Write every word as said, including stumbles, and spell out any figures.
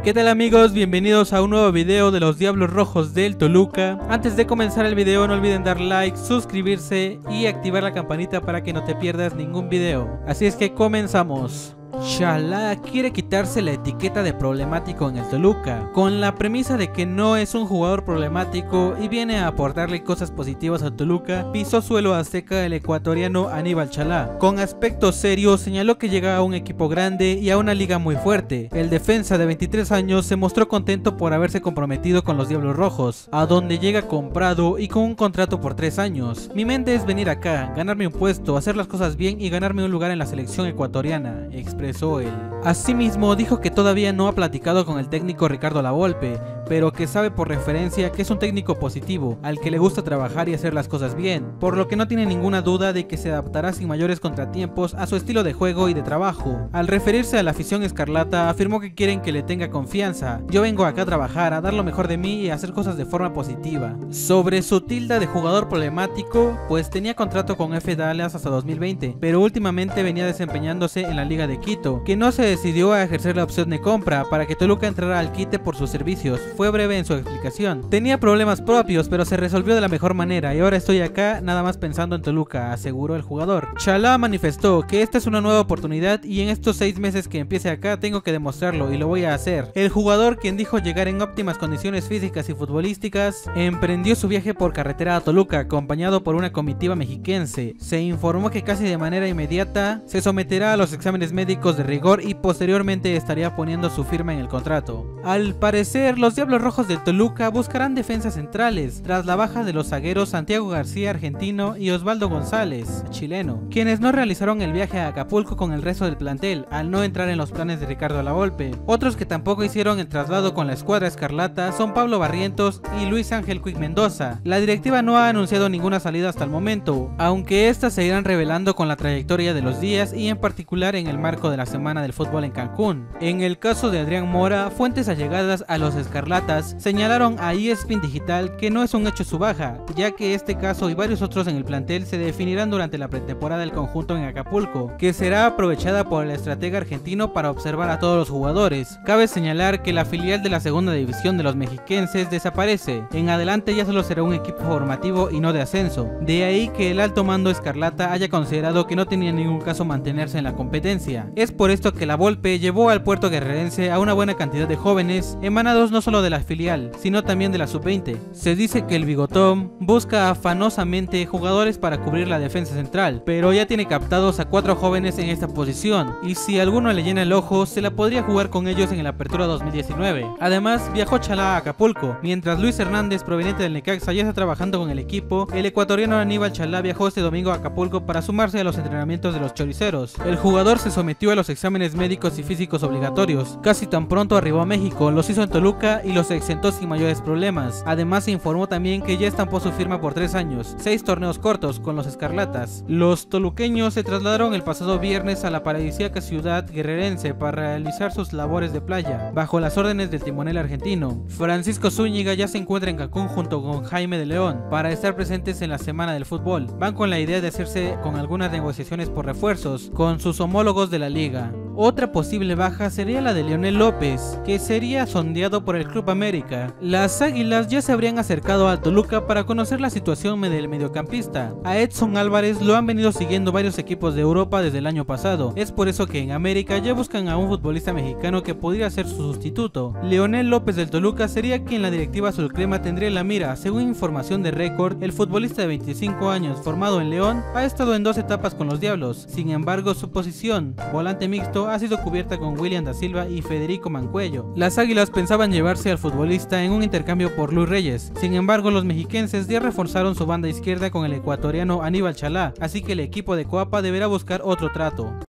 ¿Qué tal amigos? Bienvenidos a un nuevo video de los Diablos Rojos del Toluca. Antes de comenzar el video no olviden dar like, suscribirse y activar la campanita para que no te pierdas ningún video. Así es que comenzamos. Xalá quiere quitarse la etiqueta de problemático en el Toluca, con la premisa de que no es un jugador problemático y viene a aportarle cosas positivas al Toluca. Pisó suelo azteca el ecuatoriano Aníbal Xalá. Con aspecto serio señaló que llega a un equipo grande y a una liga muy fuerte. El defensa de veintitrés años se mostró contento por haberse comprometido con los Diablos Rojos, a donde llega comprado y con un contrato por tres años. Mi mente es venir acá, ganarme un puesto, hacer las cosas bien y ganarme un lugar en la selección ecuatoriana, expresó él. Asimismo dijo que todavía no ha platicado con el técnico Ricardo Lavolpe, pero que sabe por referencia que es un técnico positivo, al que le gusta trabajar y hacer las cosas bien, por lo que no tiene ninguna duda de que se adaptará sin mayores contratiempos a su estilo de juego y de trabajo. Al referirse a la afición escarlata, afirmó que quieren que le tenga confianza. Yo vengo acá a trabajar, a dar lo mejor de mí y a hacer cosas de forma positiva. Sobre su tilda de jugador problemático, pues tenía contrato con F Dallas hasta dos mil veinte, pero últimamente venía desempeñándose en la Liga de Quito, que no se decidió a ejercer la opción de compra para que Toluca entrara al quite por sus servicios. Fue breve en su explicación. Tenía problemas propios, pero se resolvió de la mejor manera y ahora estoy acá nada más pensando en Toluca, aseguró el jugador. Xalá manifestó que esta es una nueva oportunidad y en estos seis meses que empiece acá tengo que demostrarlo y lo voy a hacer. El jugador, quien dijo llegar en óptimas condiciones físicas y futbolísticas, emprendió su viaje por carretera a Toluca acompañado por una comitiva mexiquense. Se informó que casi de manera inmediata se someterá a los exámenes médicos de rigor y posteriormente estaría poniendo su firma en el contrato. Al parecer, los Diablos Rojos del Toluca buscarán defensas centrales, tras la baja de los zagueros Santiago García, argentino, y Osvaldo González, chileno, quienes no realizaron el viaje a Acapulco con el resto del plantel, al no entrar en los planes de Ricardo Lavolpe. Otros que tampoco hicieron el traslado con la escuadra escarlata son Pablo Barrientos y Luis Ángel Quick Mendoza. La directiva no ha anunciado ninguna salida hasta el momento, aunque estas se irán revelando con la trayectoria de los días y en particular en el marco de la Semana del Fútbol en Cancún. En el caso de Adrián Mora, fuentes allegadas a los escarlatas señalaron a E S P N Digital que no es un hecho su baja, ya que este caso y varios otros en el plantel se definirán durante la pretemporada del conjunto en Acapulco, que será aprovechada por el estratega argentino para observar a todos los jugadores. Cabe señalar que la filial de la segunda división de los mexiquenses desaparece. En adelante ya solo será un equipo formativo y no de ascenso. De ahí que el alto mando escarlata haya considerado que no tenía ningún caso mantenerse en la competencia. Es por esto que Lavolpe llevó al puerto guerrerense a una buena cantidad de jóvenes emanados no solo de la filial, sino también de la sub veinte. Se dice que el bigotón busca afanosamente jugadores para cubrir la defensa central, pero ya tiene captados a cuatro jóvenes en esta posición, y si alguno le llena el ojo, se la podría jugar con ellos en el Apertura dos mil diecinueve. Además, viajó Xalá a Acapulco, mientras Luis Hernández, proveniente del Necaxa, ya está trabajando con el equipo. El ecuatoriano Aníbal Xalá viajó este domingo a Acapulco para sumarse a los entrenamientos de los choriceros. El jugador se sometió a los exámenes médicos y físicos obligatorios. Casi tan pronto arribó a México, los hizo en Toluca y los exentó sin mayores problemas. Además se informó también que ya estampó su firma por tres años, seis torneos cortos con los escarlatas. Los toluqueños se trasladaron el pasado viernes a la paradisíaca ciudad guerrerense para realizar sus labores de playa, bajo las órdenes del timonel argentino. Francisco Zúñiga ya se encuentra en Cancún junto con Jaime de León para estar presentes en la Semana del Fútbol. Van con la idea de hacerse con algunas negociaciones por refuerzos con sus homólogos de la liga. Otra posible baja sería la de Leonel López, que sería sondeado por el Club América. Las Águilas ya se habrían acercado al Toluca para conocer la situación del mediocampista. A Edson Álvarez lo han venido siguiendo varios equipos de Europa desde el año pasado. Es por eso que en América ya buscan a un futbolista mexicano que podría ser su sustituto. Leonel López del Toluca sería quien la directiva azulcrema tendría en la mira. Según información de Récord, el futbolista de veinticinco años, formado en León, ha estado en dos etapas con los Diablos. Sin embargo, su posición, volante mixto, ha sido cubierta con William da Silva y Federico Mancuello. Las Águilas pensaban llevarse al futbolista en un intercambio por Luis Reyes. Sin embargo, los mexiquenses ya reforzaron su banda izquierda con el ecuatoriano Aníbal Xalá, así que el equipo de Coapa deberá buscar otro trato.